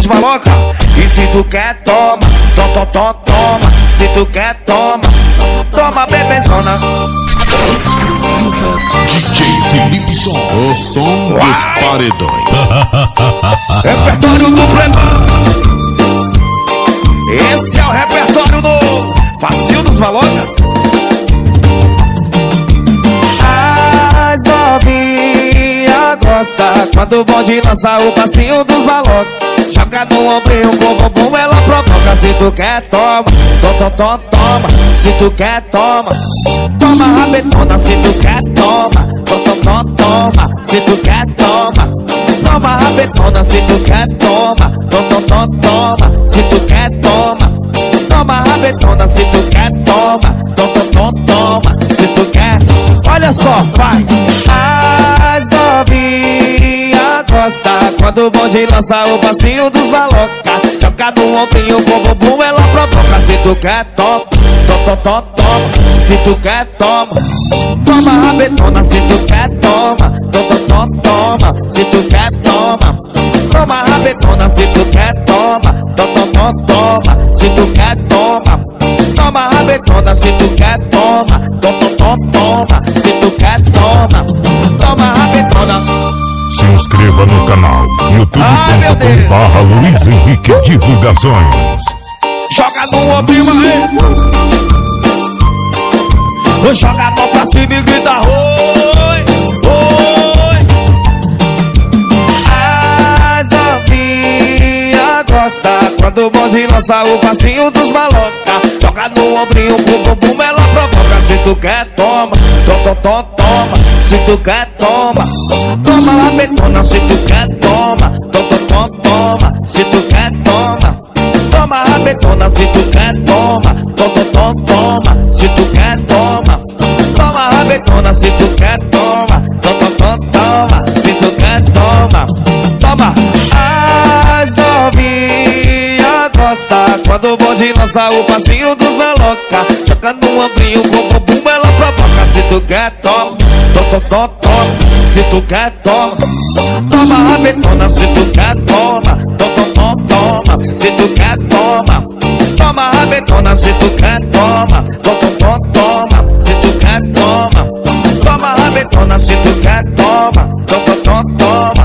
dos maloca. E se tu quer, toma, toma. Se tu quer, toma, toma, bebezona. DJ Felipe Som, o som dos paredões. Repertório do Playboy. Esse é o repertório do Passinho dos Maloca. As novinha gosta quando o bonde lança o Passinho dos Maloca. Joga no ombrinho com o bumbum, ela provoca. Se tu quer, toma, toma. Se tu quer, toma, toma rabetona. Se tu quer, toma, toma. Se tu quer, toma, toma rabetona. Se tu quer, toma, toma. Se tu quer, toma, toma rabetona. Se tu quer, toma, toma. Se tu quer, olha só, vai. As novinha gosta quando o bonde lança o Passinho dos Maloca. Joga no ombrinho com o bumbum, ela provoca. Se tu quer, toma. Se tu quer, toma, toma rabetona. Se tu quer, toma, toma. Se tu quer, toma, toma rabetona. Se tu quer, toma, toma. Se tu quer, toma, toma rabetona. Se tu quer, toma, toma. Se tu quer, toma rabetona. Se inscreva no canal youtube.com/Luiz Henrique Divulgações. Joga no ombrinho, aí. Joga a mão pra cima e grita oi, oi. As novinha gosta quando o bonde lança o Passinho dos Maloca. Joga no ombrinho com o bumbum, ela provoca. Se tu quer, toma, toma. Se tu quer, toma, toma rabetona. Se tu quer, toma, toma. Se tu quer, toma, toma rabetona. Se tu quer, toma, toma. Se tu quer, toma, toma rabetona. Se tu quer, toma, toma. Se tu quer, toma. As novinha gosta quando o bonde lança o Passinho dos Maloca. Joga no ombrinho com o bumbum, ela provoca. Se tu quer, toma. Se tu quer, toma, toma rabetona. Se tu quer, toma, toma. Se tu quer, toma, toma rabetona. Se tu quer, toma, toma. Se tu quer, toma rabetona. Se tu quer, toma, toma.